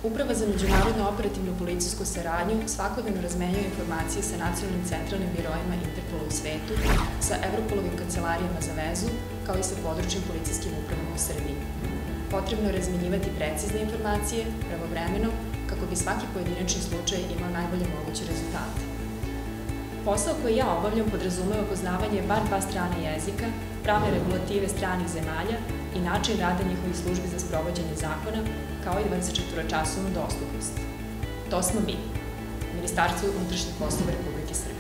Uprava za međunarodnu operativnu policijsku saradnju svakodnevno razmenjuje informacije sa nacionalnim centralnim biroima Interpola u svetu, sa Evropolovim kancelarijama za vezu, kao i sa područnim policijskim upravama u Srbiji. Potrebno je razmenjivati precizne informacije, pravovremeno, kako bi svaki pojedinačni slučaj imao najbolje moguće rezultate. Posao koji ja obavljam podrazumeva poznavanje bar 2 strane jezika, pravne regulative stranih zemalja i način rada njihovih službi za sprovođenje zakona, kao i 24-časovnu dostupnost. To smo mi, Ministarstvo unutrašnjih poslova Republike Srbije.